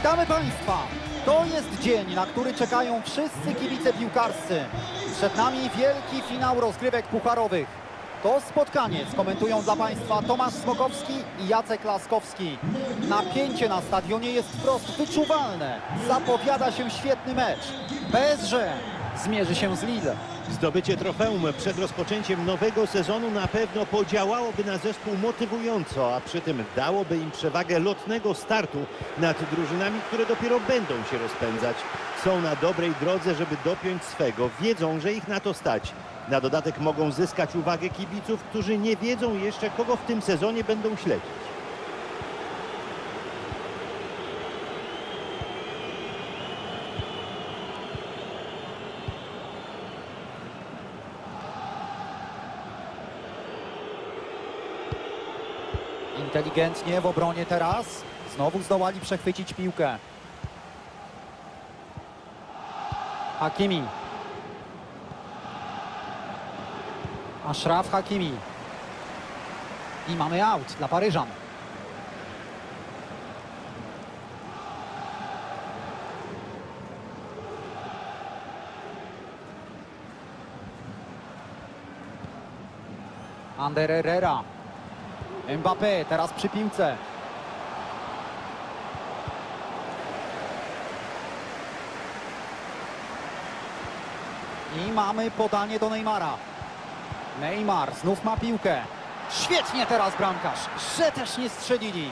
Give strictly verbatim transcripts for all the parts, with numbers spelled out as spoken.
Witamy Państwa! To jest dzień, na który czekają wszyscy kibice piłkarscy. Przed nami wielki finał rozgrywek pucharowych. To spotkanie skomentują dla Państwa Tomasz Smokowski i Jacek Laskowski. Napięcie na stadionie jest wprost wyczuwalne. Zapowiada się świetny mecz. P S G zmierzy się z Lille. Zdobycie trofeum przed rozpoczęciem nowego sezonu na pewno podziałałoby na zespół motywująco, a przy tym dałoby im przewagę lotnego startu nad drużynami, które dopiero będą się rozpędzać. Są na dobrej drodze, żeby dopiąć swego. Wiedzą, że ich na to stać. Na dodatek mogą zyskać uwagę kibiców, którzy nie wiedzą jeszcze, kogo w tym sezonie będą śledzić. Inteligentnie w obronie teraz. Znowu zdołali przechwycić piłkę. Hakimi. Achraf Hakimi. I mamy aut dla Paryżan. Ander Herrera. Mbappé teraz przy piłce. I mamy podanie do Neymara. Neymar znów ma piłkę. Świetnie teraz bramkarz, że też nie strzelili.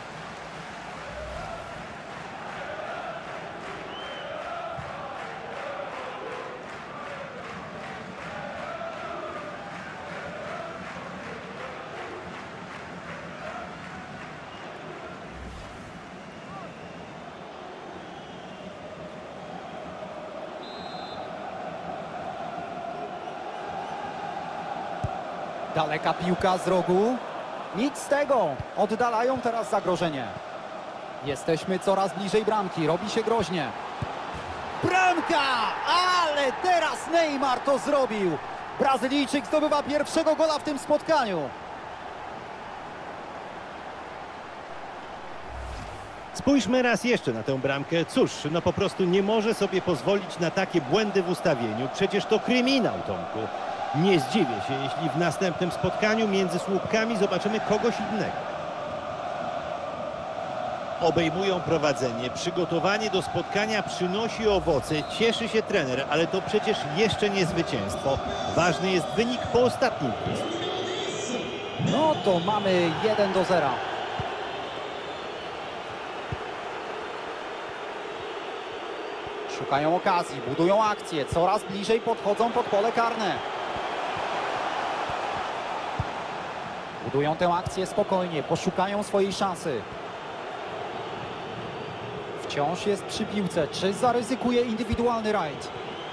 Daleka piłka z rogu. Nic z tego. Oddalają teraz zagrożenie. Jesteśmy coraz bliżej bramki. Robi się groźnie. Bramka! Ale teraz Neymar to zrobił. Brazylijczyk zdobywa pierwszego gola w tym spotkaniu. Spójrzmy raz jeszcze na tę bramkę. Cóż, no po prostu nie może sobie pozwolić na takie błędy w ustawieniu. Przecież to kryminał, Tomku. Nie zdziwię się, jeśli w następnym spotkaniu między słupkami zobaczymy kogoś innego. Obejmują prowadzenie. Przygotowanie do spotkania przynosi owoce. Cieszy się trener, ale to przecież jeszcze nie zwycięstwo. Ważny jest wynik po ostatnim twistu. No to mamy jeden do zera. Szukają okazji, budują akcję. Coraz bliżej podchodzą pod pole karne. Budują tę akcję spokojnie, poszukają swojej szansy. Wciąż jest przy piłce. Czy zaryzykuje indywidualny rajd?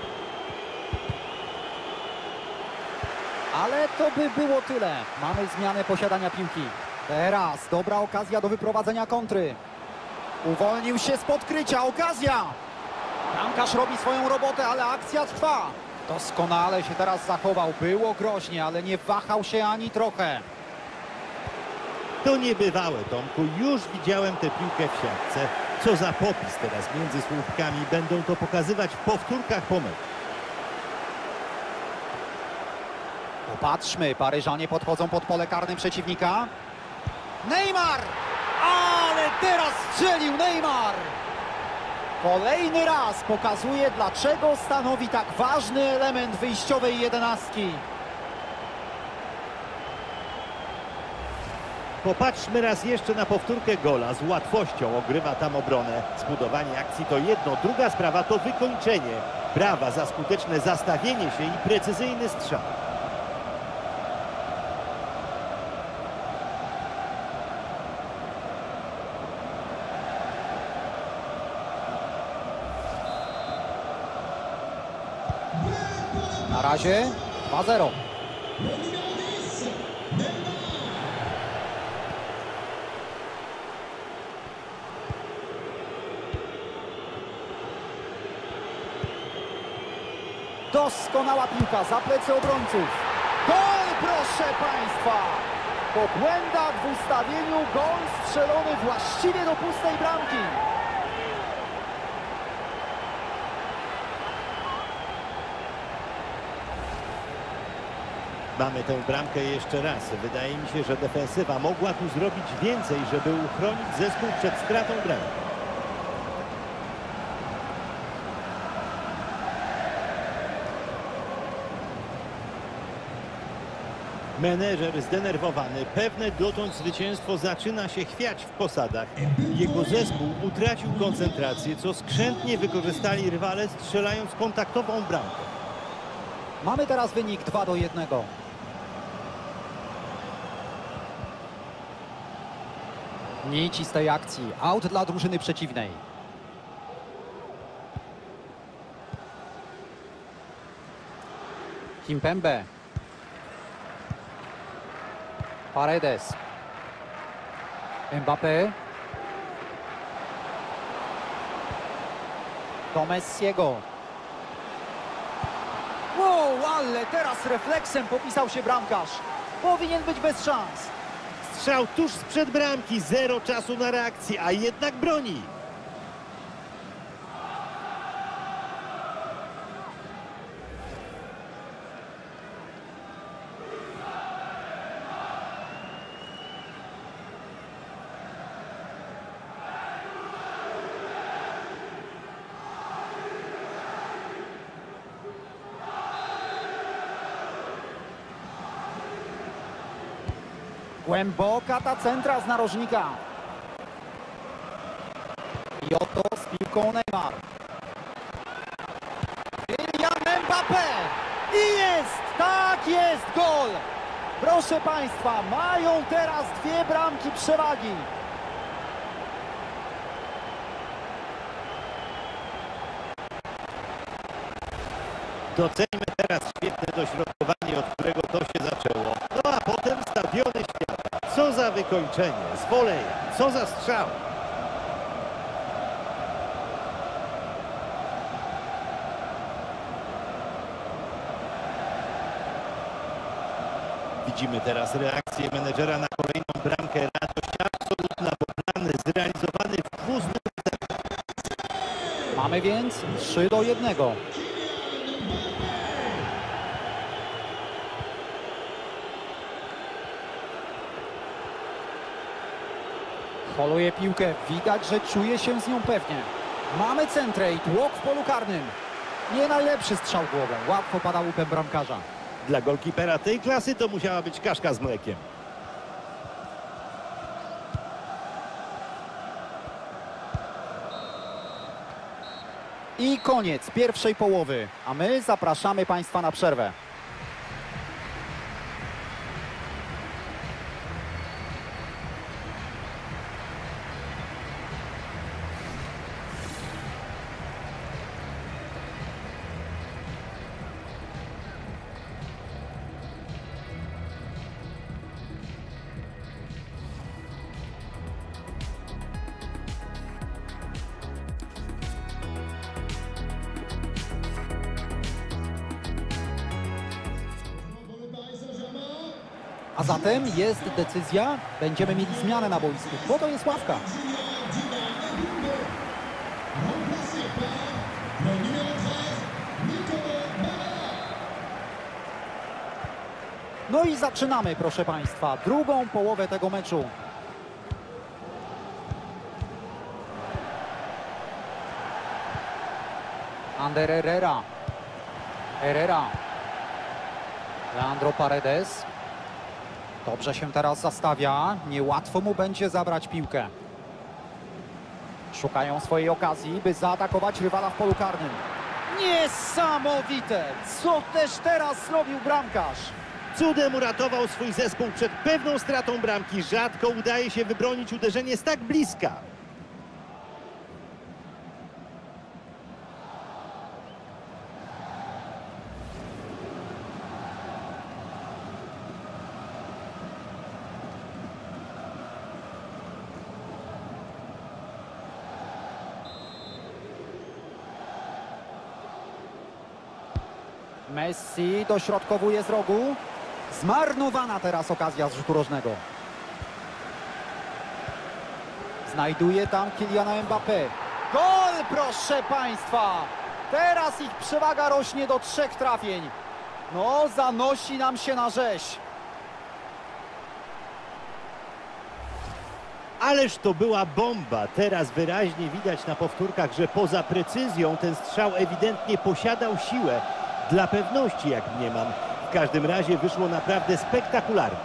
Ale to by było tyle. Mamy zmianę posiadania piłki. Teraz dobra okazja do wyprowadzenia kontry. Uwolnił się spod krycia. Okazja! Bramkarz robi swoją robotę, ale akcja trwa. Doskonale się teraz zachował. Było groźnie, ale nie wahał się ani trochę. To niebywałe, Tomku. Już widziałem tę piłkę w siatce. Co za popis teraz między słupkami. Będą to pokazywać w powtórkach po meczu. Popatrzmy, Paryżanie podchodzą pod pole karne przeciwnika. Neymar! Ale teraz strzelił Neymar! Kolejny raz pokazuje, dlaczego stanowi tak ważny element wyjściowej jedenastki. Popatrzmy raz jeszcze na powtórkę gola. Z łatwością ogrywa tam obronę. Zbudowanie akcji to jedno. Druga sprawa to wykończenie. Brawa za skuteczne zastawienie się i precyzyjny strzał. Na razie dwa zero. Doskonała piłka za plecy obrońców. Gol, proszę Państwa! Po błędach w ustawieniu gol strzelony właściwie do pustej bramki. Mamy tę bramkę jeszcze raz. Wydaje mi się, że defensywa mogła tu zrobić więcej, żeby uchronić zespół przed stratą bramki. Menedżer zdenerwowany, pewne dotąd zwycięstwo zaczyna się chwiać w posadach. Jego zespół utracił koncentrację, co skrzętnie wykorzystali rywale, strzelając kontaktową bramkę. Mamy teraz wynik dwa do jednego. Nici z tej akcji. Aut dla drużyny przeciwnej. Kimpembe. Paredes. Mbappé. Do Messiego. Wow, ale teraz refleksem popisał się bramkarz. Powinien być bez szans. Strzał tuż sprzed bramki, zero czasu na reakcję, a jednak broni. Głęboka ta centra z narożnika. I oto z piłką Neymar. Kylian Mbappé. I jest! Tak jest! Gol! Proszę Państwa, mają teraz dwie bramki przewagi. Doceńmy teraz świetne dośrodkowanie, od którego to się zaczęło. No a potem stawiony świata. Co za wykończenie, z woleja, co za strzał. Widzimy teraz reakcję menedżera na kolejną bramkę. Radość absolutna, bo plan zrealizowany w dwustu. Mamy więc trzy do jednego. Holuje piłkę. Widać, że czuje się z nią pewnie. Mamy centrę i tłok w polu karnym. Nie najlepszy strzał głową. Łatwo pada łupem bramkarza. Dla golkipera tej klasy to musiała być kaszka z mlekiem. I koniec pierwszej połowy. A my zapraszamy Państwa na przerwę. A zatem jest decyzja, będziemy mieli zmianę na boisku, bo to jest ławka. No i zaczynamy, proszę Państwa, drugą połowę tego meczu. Ander Herrera. Herrera. Leandro Paredes. Dobrze się teraz zastawia. Niełatwo mu będzie zabrać piłkę. Szukają swojej okazji, by zaatakować rywala w polu karnym. Niesamowite! Co też teraz zrobił bramkarz? Cudem uratował swój zespół przed pewną stratą bramki. Rzadko udaje się wybronić uderzenie z tak bliska. Messi dośrodkowuje z rogu. Zmarnowana teraz okazja z rzutu rożnego. Znajduje tam Kyliana Mbappé. Gol, proszę Państwa! Teraz ich przewaga rośnie do trzech trafień. No, zanosi nam się na rzeź. Ależ to była bomba. Teraz wyraźnie widać na powtórkach, że poza precyzją ten strzał ewidentnie posiadał siłę. Dla pewności, jak mniemam. W każdym razie wyszło naprawdę spektakularnie.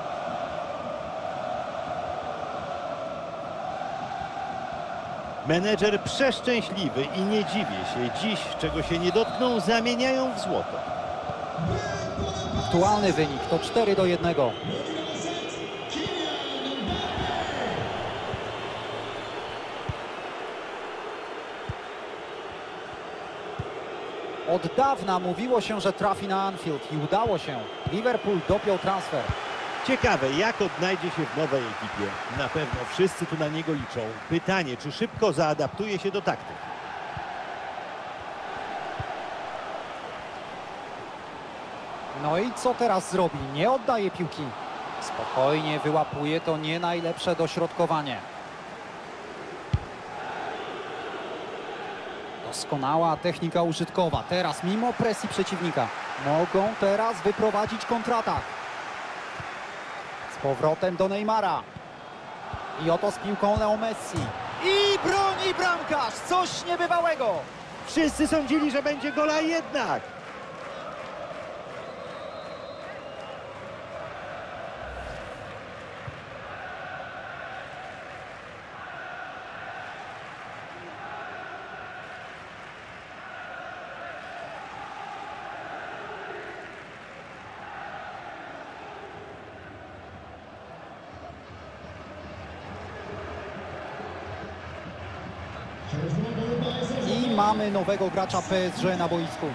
Menedżer przeszczęśliwy i nie dziwię się. Dziś, czego się nie dotkną, zamieniają w złoto. Aktualny wynik to cztery do jednego. Od dawna mówiło się, że trafi na Anfield i udało się. Liverpool dopiął transfer. Ciekawe, jak odnajdzie się w nowej ekipie. Na pewno wszyscy tu na niego liczą. Pytanie, czy szybko zaadaptuje się do taktyk. No i co teraz zrobi? Nie oddaje piłki. Spokojnie wyłapuje, to nie najlepsze dośrodkowanie. Doskonała technika użytkowa. Teraz mimo presji przeciwnika mogą teraz wyprowadzić kontratak. Z powrotem do Neymara. I oto z piłką Leo Messi. I broni bramkarz! Coś niebywałego! Wszyscy sądzili, że będzie gola, jednak. I mamy nowego gracza P S G na boisku.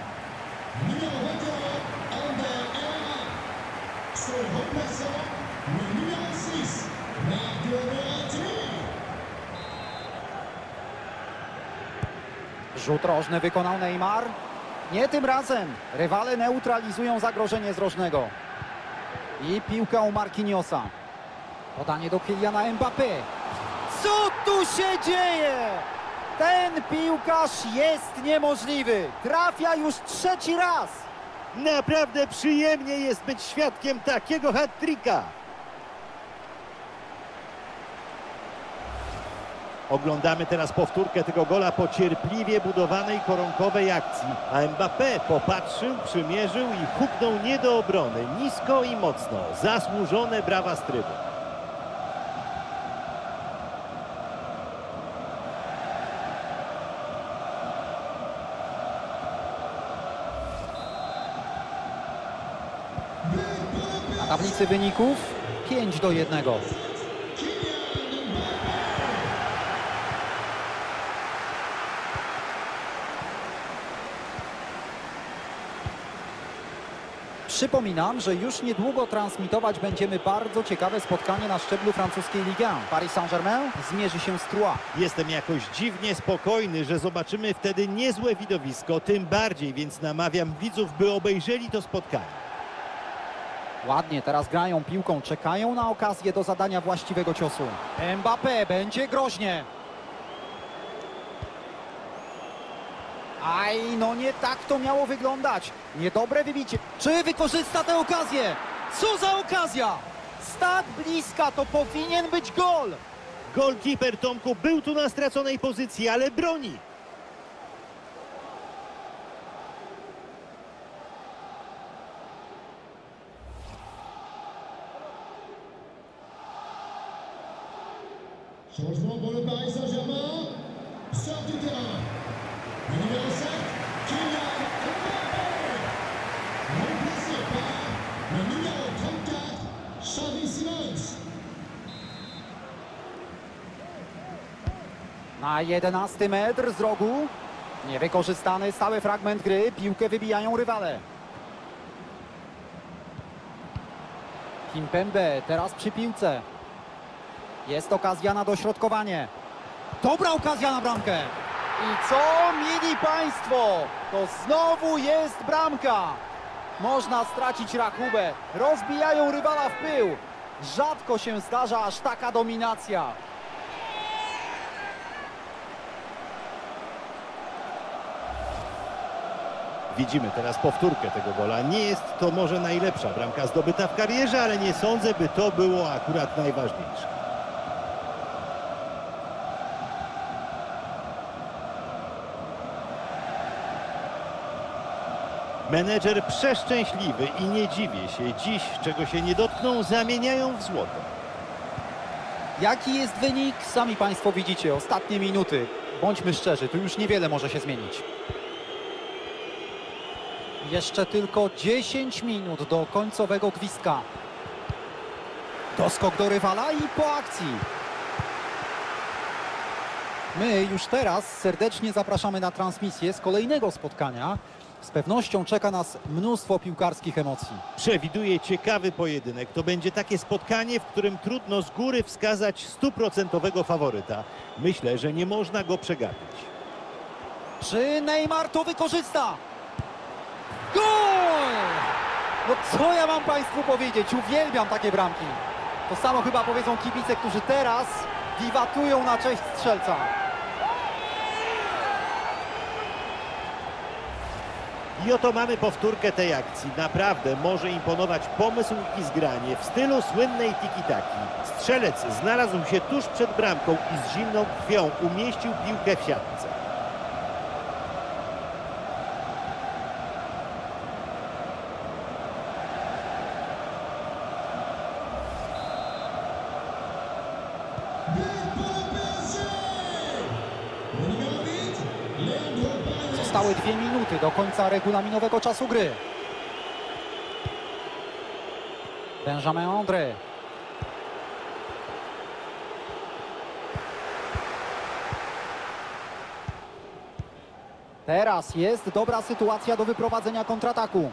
Rzut rożny wykonał Neymar. Nie tym razem. Rywale neutralizują zagrożenie z rożnego. I piłka u Marquinhosa. Podanie do Kyliana Mbappé. Co tu się dzieje? Ten piłkarz jest niemożliwy. Trafia już trzeci raz. Naprawdę przyjemnie jest być świadkiem takiego hat-tricka. Oglądamy teraz powtórkę tego gola po cierpliwie budowanej koronkowej akcji. A Mbappé popatrzył, przymierzył i huknął nie do obrony. Nisko i mocno. Zasłużone brawa z trybu. Na tablicy wyników pięć do jednego. Przypominam, że już niedługo transmitować będziemy bardzo ciekawe spotkanie na szczeblu francuskiej Ligue jeden. Paris Saint-Germain zmierzy się z Troyes. Jestem jakoś dziwnie spokojny, że zobaczymy wtedy niezłe widowisko. Tym bardziej, więc namawiam widzów, by obejrzeli to spotkanie. Ładnie teraz grają piłką, czekają na okazję do zadania właściwego ciosu. Mbappé, będzie groźnie. Aj, no nie tak to miało wyglądać. Niedobre wybicie. Czy wykorzysta tę okazję? Co za okazja! Z tak bliska to powinien być gol. Golkiper, Tomku, był tu na straconej pozycji, ale broni. Changement pour le Paris Saint-Germain. Sort du terrain. Le numéro sept, Kylian Mbappé. Remplacé par le numéro trente-quatre, Xavi Simons. Na jedenasty metr z rogu. Niewykorzystany stały fragment gry. Piłkę wybijają rywale. Kimpembe teraz przy piłce. Jest okazja na dośrodkowanie. Dobra okazja na bramkę. I co, mili państwo? To znowu jest bramka. Można stracić rachubę. Rozbijają rywala w pył. Rzadko się zdarza aż taka dominacja. Widzimy teraz powtórkę tego gola. Nie jest to może najlepsza bramka zdobyta w karierze, ale nie sądzę, by to było akurat najważniejsze. Menedżer przeszczęśliwy i nie dziwię się. Dziś, czego się nie dotkną, zamieniają w złoto. Jaki jest wynik? Sami Państwo widzicie. Ostatnie minuty. Bądźmy szczerzy, tu już niewiele może się zmienić. Jeszcze tylko dziesięć minut do końcowego gwizdka. Doskok do rywala i po akcji. My już teraz serdecznie zapraszamy na transmisję z kolejnego spotkania. Z pewnością czeka nas mnóstwo piłkarskich emocji. Przewiduję ciekawy pojedynek. To będzie takie spotkanie, w którym trudno z góry wskazać stuprocentowego faworyta. Myślę, że nie można go przegapić. Czy Neymar to wykorzysta? Gol! No co ja mam Państwu powiedzieć? Uwielbiam takie bramki. To samo chyba powiedzą kibice, którzy teraz wiwatują na cześć strzelca. I oto mamy powtórkę tej akcji. Naprawdę może imponować pomysł i zgranie w stylu słynnej tiki-taki. Strzelec znalazł się tuż przed bramką i z zimną krwią umieścił piłkę w siatce. Zostały dwie minuty do końca regulaminowego czasu gry. Benjamin André. Teraz jest dobra sytuacja do wyprowadzenia kontrataku.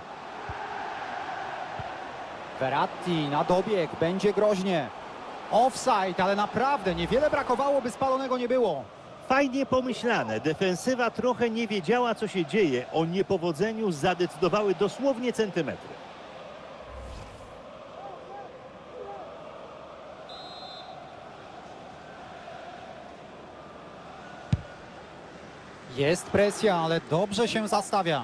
Verratti na dobieg, będzie groźnie. Offside, ale naprawdę niewiele brakowało, by spalonego nie było. Fajnie pomyślane. Defensywa trochę nie wiedziała, co się dzieje. O niepowodzeniu zadecydowały dosłownie centymetry. Jest presja, ale dobrze się zastawia.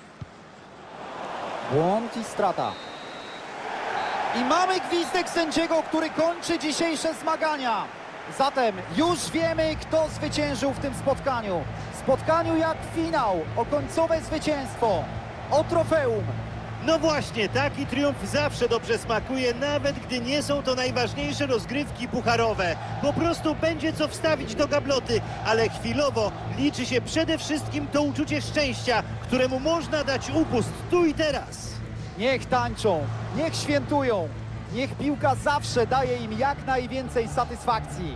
Błąd i strata. I mamy gwizdek sędziego, który kończy dzisiejsze zmagania. Zatem już wiemy, kto zwyciężył w tym spotkaniu. Spotkaniu jak finał, o końcowe zwycięstwo, o trofeum. No właśnie, taki triumf zawsze dobrze smakuje, nawet gdy nie są to najważniejsze rozgrywki pucharowe. Po prostu będzie co wstawić do gabloty, ale chwilowo liczy się przede wszystkim to uczucie szczęścia, któremu można dać upust tu i teraz. Niech tańczą, niech świętują, niech piłka zawsze daje im jak najwięcej satysfakcji.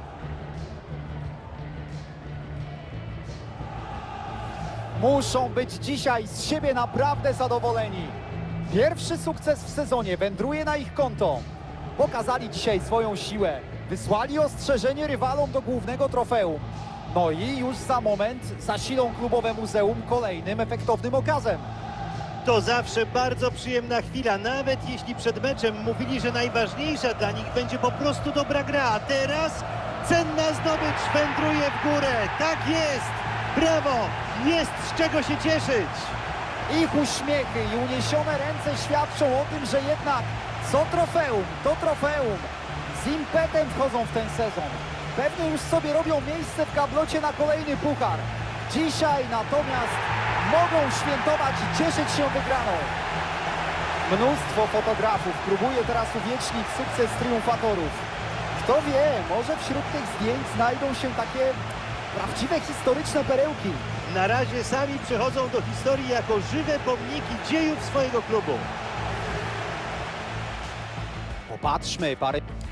Muszą być dzisiaj z siebie naprawdę zadowoleni. Pierwszy sukces w sezonie wędruje na ich konto. Pokazali dzisiaj swoją siłę. Wysłali ostrzeżenie rywalom do głównego trofeum. No i już za moment zasilą klubowe muzeum kolejnym efektownym okazem. To zawsze bardzo przyjemna chwila, nawet jeśli przed meczem mówili, że najważniejsza dla nich będzie po prostu dobra gra. A teraz cenna zdobycz wędruje w górę. Tak jest! Brawo! Jest z czego się cieszyć! Ich uśmiechy i uniesione ręce świadczą o tym, że jednak co trofeum, to trofeum. Z impetem wchodzą w ten sezon. Pewnie już sobie robią miejsce w gablocie na kolejny puchar. Dzisiaj natomiast mogą świętować i cieszyć się wygraną. Mnóstwo fotografów próbuje teraz uwiecznić sukces triumfatorów. Kto wie, może wśród tych zdjęć znajdą się takie prawdziwe historyczne perełki. Na razie sami przechodzą do historii jako żywe pomniki dziejów swojego klubu. Popatrzmy, parę...